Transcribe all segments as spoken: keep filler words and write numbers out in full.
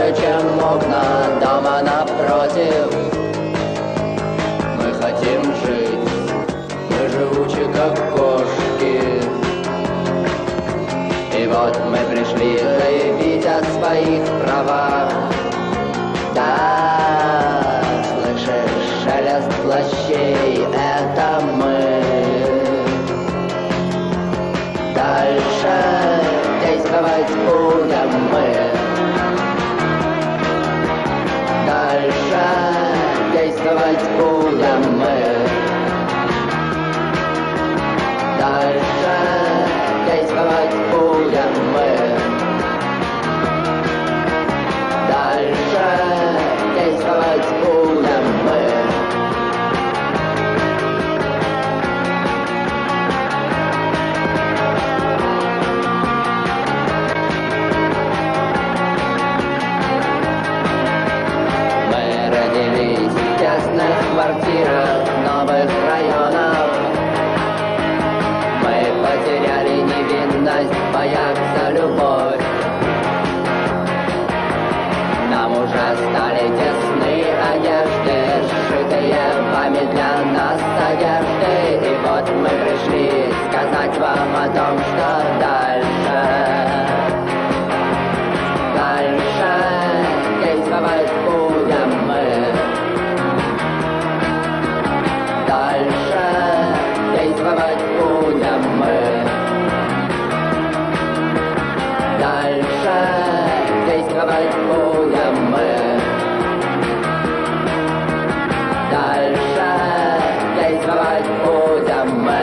больше, чем окна дома напротив. Мы хотим жить, мы живучи, как кошки. И вот мы пришли заявить о своих правах. Да, слышишь шелест плащей, это мы. Дальше действовать будем мы. Дальше действовать будем мы. Дальше действовать будем мы. Дальше действовать будем мы. Мы родились в тесных квартирах новых районов. Мы потеряли невинность, боясь за любовь. Нам уже стали тесны одежды, сшитые вами для нас одежды. И вот мы пришли сказать вам о том, что дальше, дальше действовать будем мы. Дальше действовать будем мы. Дальше действовать будем мы. Дальше действовать будем мы.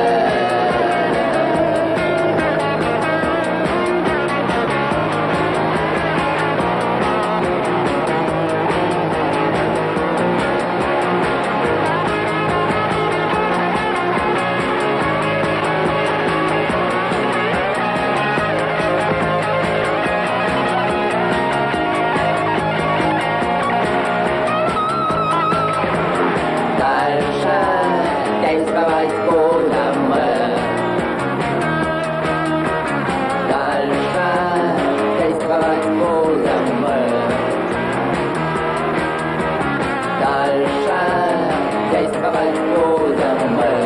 Действовать будем мы. Дальше действовать будем мы. Дальше действовать будем мы.